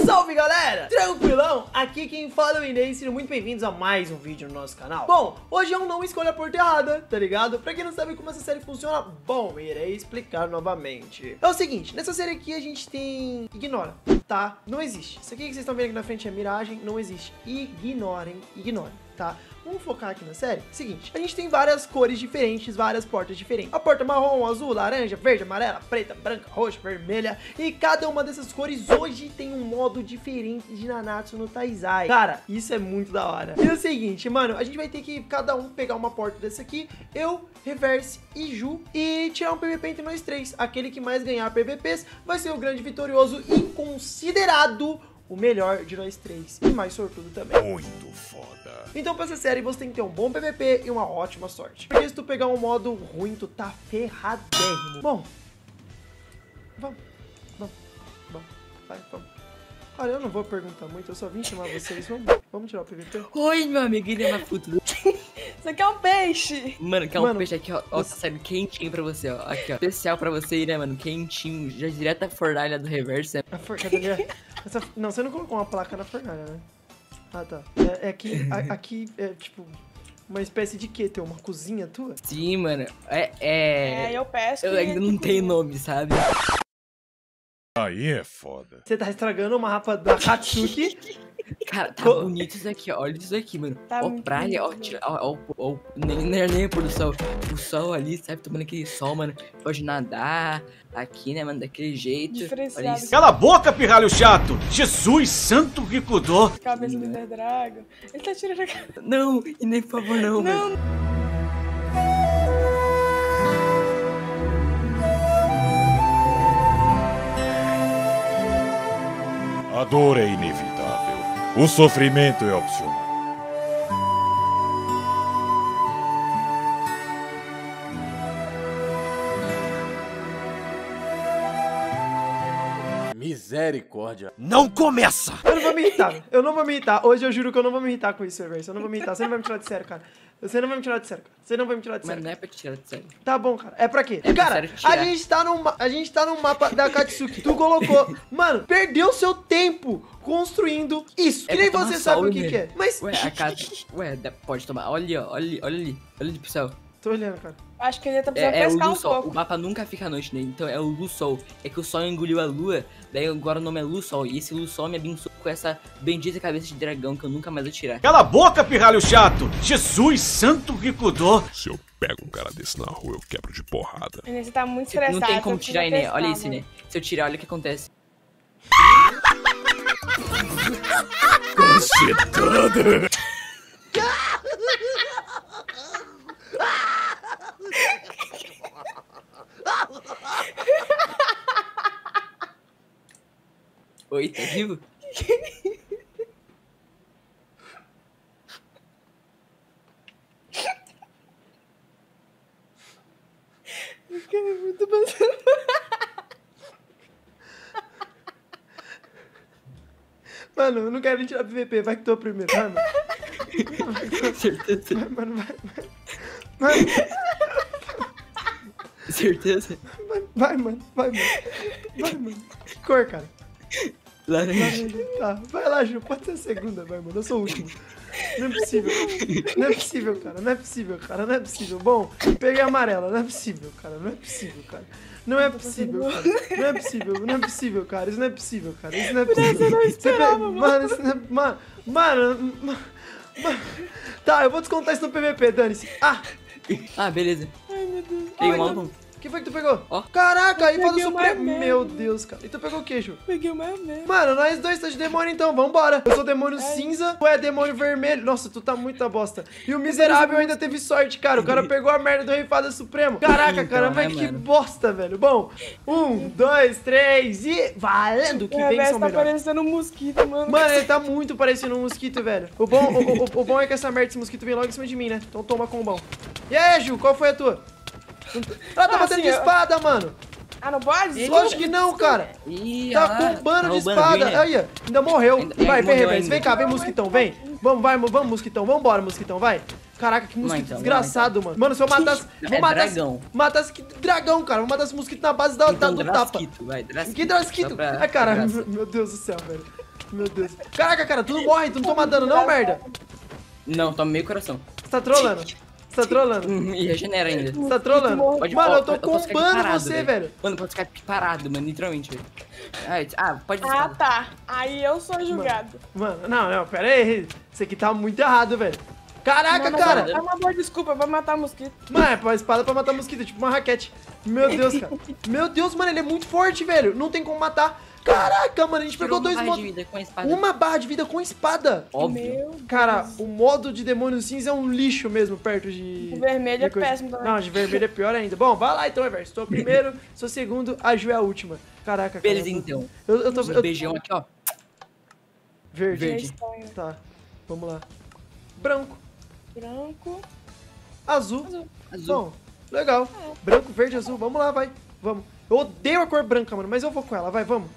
Salve galera! Tranquilão? Aqui quem fala é o Inês, sejam muito bem-vindos a mais um vídeo no nosso canal. Bom, hoje eu não escolho a porta errada, tá ligado? Pra quem não sabe como essa série funciona, bom, irei explicar novamente. É o seguinte, nessa série aqui a gente tem... Ignora, tá? Não existe. Isso aqui que vocês estão vendo aqui na frente é miragem, não existe. Ignorem, tá? Vamos focar aqui na série. Seguinte, a gente tem várias cores diferentes, várias portas diferentes. A porta marrom, azul, laranja, verde, amarela, preta, branca, roxa, vermelha. E cada uma dessas cores hoje tem um modo diferente de Nanatsu no Taizai. Cara, isso é muito da hora. E é o seguinte, mano, a gente vai ter que cada um pegar uma porta dessa aqui. Eu, Reverse e Ju. E tirar um PVP entre nós três. Aquele que mais ganhar PVPs vai ser o grande vitorioso e considerado o melhor de nós três. E mais sortudo também. Muito foda. Então pra essa série você tem que ter um bom PVP e uma ótima sorte. Porque se tu pegar um modo ruim, tu tá ferradérrimo. Bom, vamos. Vai, vamos. Olha, eu não vou perguntar muito, eu só vim chamar vocês. Vamos tirar o PVP? Oi, meu amigo, ele é uma puta. Isso aqui é um peixe. Mano, quer um peixe aqui, ó. Ó, tá saindo quentinho pra você, ó. Aqui, ó. Especial pra você aí, né, mano? Quentinho. Já direto da fornalha do Reverse. A fornalha. Não, você não colocou uma placa na fornalha, né? Ah, tá. Aqui é tipo uma espécie de quê? Tem uma cozinha tua? Sim, mano. Eu pesco. Eu ainda não tenho nome, sabe? Aí é foda. Você tá estragando o mapa da Katsuki. Cara, tá bonito isso aqui, ó. Olha isso aqui, mano. Tá ó, praia, ó, nem pôr do sol. O sol ali, sabe? Tomando aquele sol, mano. Pode nadar aqui, né, mano? Daquele jeito. Olha isso. Cala a boca, pirralho chato! Jesus santo que cuidou! Cabeça do Ender Dragon. Ele tá tirando a cabeça. Não, e nem por favor, não, mano. A dor é inevitável. O sofrimento é opcional. Misericórdia. Não começa! Eu não vou me irritar. Hoje eu juro que eu não vou me irritar com isso, Reverse. Eu não vou me irritar. Você não vai me tirar de sério, cara. Você não vai me tirar de sério, cara. Você não vai me tirar de sério. Mas não é pra te tirar de sério. Tá bom, cara. É pra quê? É pra Cara, sério tirar. a gente tá no mapa da Katsuki. Tu colocou... Mano, perdeu seu tempo construindo isso. É Que nem pra tomar você sabe sol, o que né? que é. Mas... Ué, a casa... Ué, pode tomar. Olha ali, ó. Olha ali. Olha ali pro céu. Tô olhando, cara. Acho que ele tá precisando É o pescar um Lu-Sol. pouco. O mapa nunca fica à noite, né? Então é o Lu-Sol. É que o Sol engoliu a Lua, daí agora o nome é Lu-Sol. E esse Lu-Sol me abençoou com essa bendita cabeça de dragão que eu nunca mais vou tirar. Cala a boca, pirralho chato! Jesus santo que cuidou! Se eu pego um cara desse na rua, eu quebro de porrada. Inês, você tá muito estressado. Não tem como você tirar, precisa né? testar, Olha isso, mano. né? Se eu tirar, olha o que acontece. Concetada! Oi, tá vivo? Muito bastante. Mano, eu não quero nem tirar PVP. Vai que tu é o primeiro. Vai, mano. Certeza. Vai, mano. Vai, Certeza. mano. Vai, mano. Que cor, cara? Laranja. Tá, vai lá, Ju. Pode ser a segunda, vai, mano. Eu sou o último. Não é possível. Não é possível, cara. Não é possível, cara. Não é possível. Bom, peguei a amarela. Não é possível, cara. Não é possível, cara. Não é possível, cara. Não é possível. Não é possível, cara. Isso não é possível, cara. Isso não é possível. Eu não esperava, Mano, isso não é... Mano. Tá, eu vou descontar isso no PVP, dane-se. Ah, beleza. Ai, meu Deus. Tem um Ai, álbum. O que foi que tu pegou? Ó. Caraca, aí fala o peguei uma Supremo. merda. Meu Deus, cara. E tu pegou o que, Ju? Peguei o meu mesmo. Mano, nós dois tá de demônio então, vambora. Eu sou demônio cinza, tu é demônio vermelho. Nossa, tu tá muita bosta. E o miserável ainda teve sorte, cara. O cara pegou a merda do Rei Fada Supremo. Caraca, Então, cara, mas né, que mano? bosta, velho. Bom, 1, 2, 3 e... Valendo que O vem Reverse são tá melhores. parecendo um mosquito, mano. Mano, ele tá muito parecendo um mosquito, velho. O bom é que essa merda desse mosquito vem logo em cima de mim, né? Então toma combão. E aí, Ju, qual foi a tua? Ela tá batendo assim, de espada, mano. Ah, não pode? Lógico que não, cara. Ih, Tá ah, com bando tá de roubando, espada. vem, né? Aí, ó. Ainda morreu. Ainda Vai, vem, morreu Reverse. ainda. Vem cá, vem, mosquitão, vem. Vamos, mosquitão. Vambora, mosquitão, vai. Caraca, que mosquito então, desgraçado, mano. Mano, se eu matasse... Vou matar dragão. Matasse que dragão, cara. Vou matar esse mosquito na base do tapa. Drasquito, vai, Drasquito. Que drasquito. Só pra- Ai, cara, pra graça. meu Deus do céu, velho. Meu Deus. Caraca, cara, tu não morre, tu não toma dano não, merda. Não, toma meio coração. Você tá trolando. Você tá trolando. E regenera ainda. Você tá trolando. Pode- Mano, eu tô eu posso ficar combando parado, você, velho. Mano, pode ficar parado, mano, literalmente, velho. Pode Ah, espada. tá. Aí eu sou julgado. Mano, não, pera aí. Isso aqui tá muito errado, velho. Caraca, Não, cara. É uma boa desculpa pra matar mosquito. Mano, é pra espada pra matar mosquito, tipo uma raquete. Meu Deus, cara. Meu Deus, mano, ele é muito forte, velho. Não tem como matar. Caraca, mano, a gente pegou Tirou dois uma barra de modos. vida com a espada. Uma barra de vida com espada. Óbvio. Meu Cara, o modo de demônio cinza é um lixo mesmo, perto de... O vermelho é de coisa. péssimo também. Não, de vermelho é pior ainda. Bom, vai lá então, Everson. Sou o primeiro, sou o segundo, a Ju é a última. Caraca, cara. Beleza, então. Eu tô... Um beijão aqui, ó. Verde. Verde. Estranho. Tá, vamos lá. Branco, Branco. azul. Azul. Bom, legal. Branco, verde, azul. Vamos lá, vai. Vamos. Eu odeio a cor branca, mano, mas eu vou com ela. Vai, vamos.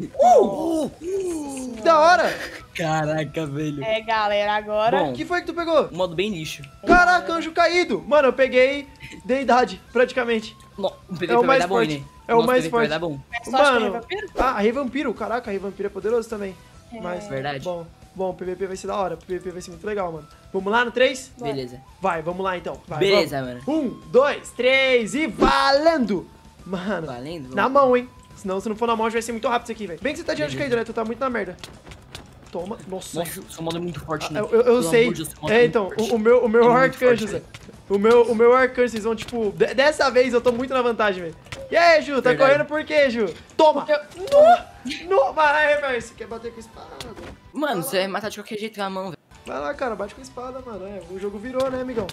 Que da hora. Caraca, velho. É, galera, agora... Bom. O que foi que tu pegou? Um modo bem lixo. Caraca, anjo caído. Mano, eu peguei deidade, praticamente. No, o PVP É o vai mais dar forte. bom, né? É o Nosso mais PVP forte. vai dar bom. Mas tu acha que é Mano, vampiro? Rei Vampiro. Caraca, Rei Vampiro é poderoso também. Mas, Verdade. bom, o PVP vai ser da hora. O PVP vai ser muito legal, mano. Vamos lá no 3? Beleza. Vai, vamos lá então. Vai, Beleza, vamos. mano. 1, 2, 3 e valendo! Mano, Valendo? na mão, hein? Senão, se não for na mão, vai ser muito rápido isso aqui, velho. Bem que você tá de anjo caído, né? Tu tá muito na merda. Toma. Nossa. Nossa, seu modo é muito forte, né? Eu Pelo sei. amor de Deus, seu modo É, muito então, forte. o meu É muito arcanjo, forte, Zé. O meu arcanjo, vocês vão, tipo... Dessa vez eu tô muito na vantagem, velho. E aí, Ju? Tá Verdade. correndo por quê, Ju? Toma! No! Vai, velho. Você quer bater com espada? Mano, você vai matar de qualquer jeito com a mão, velho. Vai lá, cara. Bate com espada, mano. É, o jogo virou, né, amigão?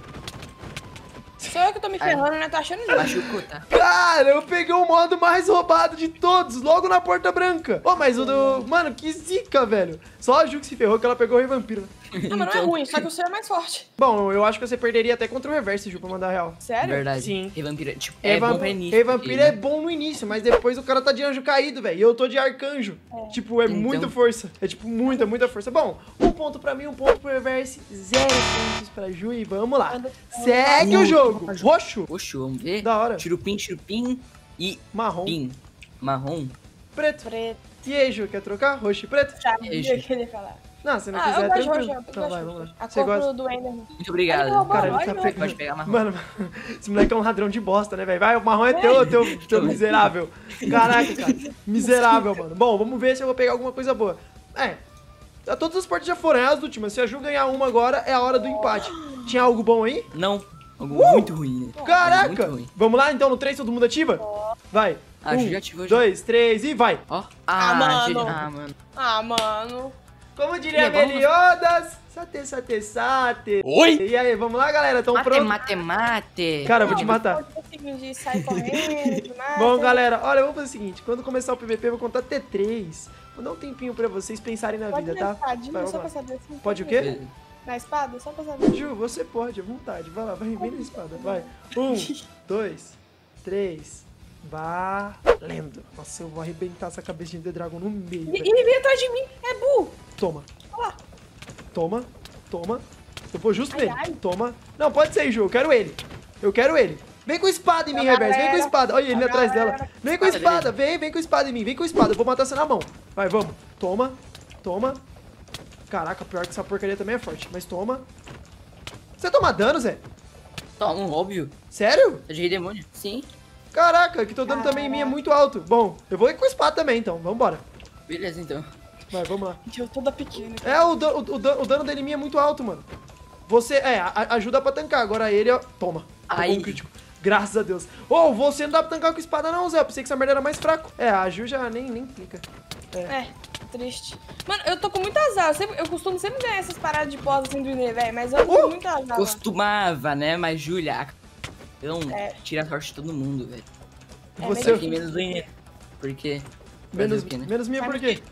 Sou eu que tô me ferrando, né? Tá achando isso? Machucou, tá? Cara, eu peguei o modo mais roubado de todos, logo na Porta Branca. Ô, mas o do... Mano, que zica, velho. Só a Ju que se ferrou, que ela pegou o Rei Vampiro. Né? Não, mas não é ruim, só que o seu é mais forte. Bom, eu acho que você perderia até contra o Reverse, Ju, pra mandar real. Sério? Verdade. Sim. Rei Vampiro, tipo, Rei é bom Vamp- pra início. Rei Vampiro porque, é né? bom no início, mas depois o cara tá de anjo caído, velho. E eu tô de arcanjo. Tipo, é Então. muita força. É tipo, muita força. Bom, um ponto pra mim, um ponto pro Reverse, 0 pontos pra Ju e vamos lá. Segue o jogo. Roxo, Oxo, vamos ver. Da hora. Churupim e marrom, pim. Marrom. preto. Preto. E aí, Ju, quer trocar? Roxo e preto? Sabia que ele ia falar. Não, se não Eu quiser, gosto de tranquilo. roxo, eu Então gosto vai, de vamos roxo. lá. A Você cor gosta? do Enderman. Muito obrigado. Ele roubou, Cara, ele vai, tá vai. pegando. Pode pegar marrom. Mano, esse moleque é um ladrão de bosta, né, velho? Vai, o marrom é teu miserável. Caraca, cara. Miserável, mano. Bom, vamos ver se eu vou pegar alguma coisa boa. Todas as partes já foram, é as últimas. Se a Ju ganhar uma agora, é a hora do empate. Tinha algo bom aí? Não. Algo muito ruim, né? Caraca! Muito ruim. Vamos lá, então, no 3, todo mundo ativa? Vai. Ah, já ativou já. 2, 3 e vai. Ó. mano. Mano. Ah, mano. Como diria E é, vamos- Meliodas, sate. Oi? E aí, vamos lá, galera? Tão Mate, prontos? mate. Cara, eu vou te matar. Pode ser o seguinte, sai correndo, nada. Bom, galera, olha, vamos fazer o seguinte. Quando começar o PVP, eu vou contar até 3. Vou dar um tempinho pra vocês pensarem na Pode vida, na tá? espadinha, Vai, só vamos pra lá. saber assim. Pode o quê? Beleza. Na espada, só pra saber. Ju, você pode, à vontade. Vai lá, vai bem na espada. Vai. 1, 2, 3. Valendo. Nossa, eu vou arrebentar essa cabecinha de dragão no meio, velho. Ele veio atrás de mim, é burro. Toma. Olha lá. Toma. Eu vou justo Ai, nele. ai. Toma. Não, pode ser, Ju. Eu quero ele. Vem com espada em mim, Reverso. Vem com espada. Olha ele atrás dela. Vem com espada. Vem com espada em mim. Vem com espada. Eu vou matar você na mão. Vai, vamos. Toma. Caraca, pior que essa porcaria também é forte. Mas toma. Você toma dano, Zé? Toma, óbvio. Sério? Tá de rei demônio? Sim. Caraca, que tô dando também em mim é muito alto. Bom, eu vou ir com espada também, então. Vambora. Beleza, então. Vai, vamos lá. Eu toda pequena. É, o dano dele em mim é muito alto, mano. Você, ajuda pra tancar. Agora ele, ó. Toma. Ai. Pegou um crítico. Graças a Deus. Ô, você não dá pra tancar com espada não, Zé. Eu pensei que essa merda era mais fraco. É, a Ju já nem clica. É, triste. Mano, eu tô com muito azar. Eu costumo sempre ganhar essas paradas de pós assim do Ine, velho. Mas eu tô com muito azar. Costumava, né? Mas, Júlia, então, É. tira a sorte de todo mundo, velho. Você... Aqui menos do Inê. Porque. Menos, fazer o quê, né? menos minha por quê?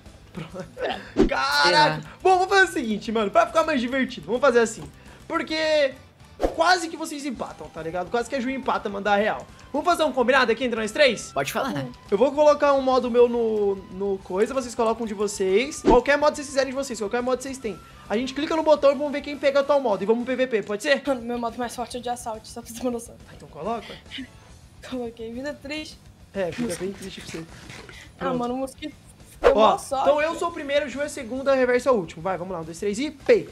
Caraca! Bom, vamos fazer o seguinte, mano. Pra ficar mais divertido, vamos fazer assim. Porque quase que vocês empatam, tá ligado? Quase que a Ju empata, mandar real. Vamos fazer um combinado aqui entre nós três? Pode falar. Eu vou colocar um modo meu no coisa, vocês colocam um de vocês. Qualquer modo vocês quiserem de vocês, qualquer modo vocês têm. A gente clica no botão e vamos ver quem pega tal modo. E vamos pro PVP, pode ser? Mano, meu modo mais forte é o de assalto, só pra você ter uma noção. Então coloca. Coloquei vida triste. É, fica bem triste pra você. Ah, Pronto. mano, o mosquito Deu Ó, mó sorte. então eu sou o primeiro, Ju é a segunda, reverso é o último. Vai, vamos lá. 1, 2, 3 e pei.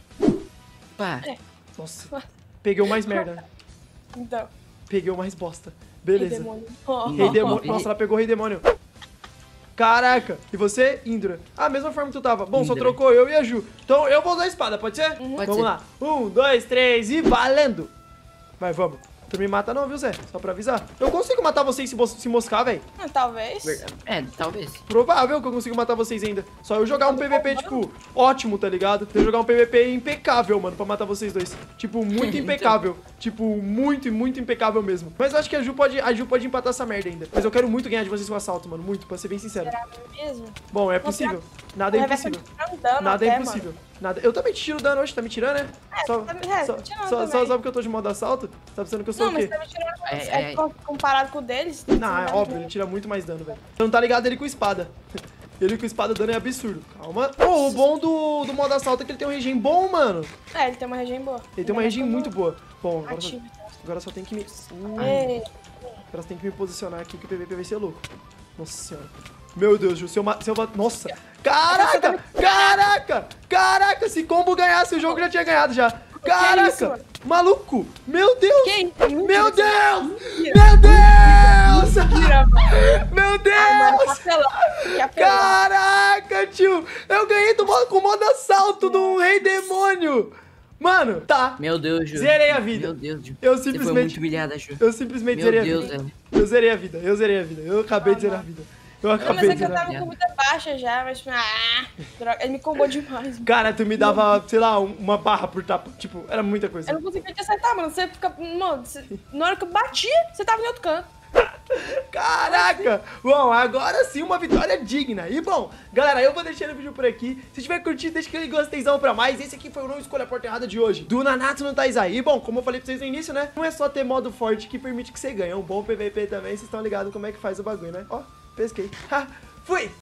Pá. Nossa, peguei o mais merda, né? Então, Peguei o mais bosta. Beleza. demônio. Ó. Rei Demônio. Nossa, ela pegou o Rei Demônio. Caraca. E você, Indra? Ah, mesma forma que tu tava. Bom, só Indra. trocou eu e a Ju. Então eu vou usar a espada, pode ser? Pode Vamos ser. lá. 1, 2, 3 e valendo. Vai, vamos. Tu me mata não, viu, Zé? Só pra avisar. Eu consigo matar vocês se moscar, velho. Talvez. É, talvez. Provável que eu consigo matar vocês ainda. Só eu jogar um PVP, tipo, ótimo, tá ligado? Eu jogar um PVP impecável, mano, pra matar vocês dois. Tipo, muito impecável. Tipo, muito impecável mesmo. Mas eu acho que a Ju pode empatar essa merda ainda. Mas eu quero muito ganhar de vocês com assalto, mano. Muito, pra ser bem sincero. Será mesmo? Bom, é possível. Nada é impossível. Nada é impossível. Nada. Eu também te tiro dano hoje, tá me tirando, né? Só porque eu tô de modo assalto? Tá pensando que eu sou Não, o quê? mas tá me tirando. É. Comparado com o deles. Não, é óbvio, ele tira muito mais dano, velho. Você não tá ligado ele com espada. Ele com espada dano é absurdo. Calma. Pô, o bom do modo assalto é que ele tem um regime bom, mano. É, ele tem uma regime boa. Ele tem uma regime muito boa. Bom, Ativo. agora só tem que me... Ei, Agora só tem que me posicionar aqui que o PVP vai ser louco. Nossa senhora. Meu Deus, Ju, se eu Nossa! Caraca! Caraca! Caraca! Se combo ganhasse, o jogo já tinha ganhado já. Caraca! Maluco! Meu Deus! Que isso? Meu Deus! Mentira. Meu Deus! Mentira, mano. Meu Mano, Deus! que apelão. Caraca, tio! Eu ganhei com o modo assalto do Rei Demônio! Mano, tá. Meu Deus, Ju. Zerei a vida. Meu Deus, Ju. Eu Você foi muito simplesmente... humilhada, Ju. Eu simplesmente Meu zerei Deus, a vida. velho. Eu zerei a vida, eu zerei a vida. Eu acabei de zerar a vida. Eu Não, mas acabei é de que eu zerar a tava vida. com muita baixa já, mas... droga, ele me combou demais. Mano. Cara, tu me dava, sei lá, uma barra por tapa. Tipo, era muita coisa. Eu não conseguia te acertar, mano. Você fica... Mano, na hora que eu batia, você tava em outro canto. Caraca! Bom, agora sim uma vitória digna. E bom, galera, eu vou deixando o vídeo por aqui. Se tiver curtido, deixa aquele gostezão pra mais. Esse aqui foi o Não Escolha a Porta Errada de hoje, do Nanatsu no Taizai. E bom, como eu falei pra vocês no início, né? Não é só ter modo forte que permite que você ganhe. É um bom PVP também, vocês estão ligados como é que faz o bagulho, né? Ó, pesquei. Ha, fui!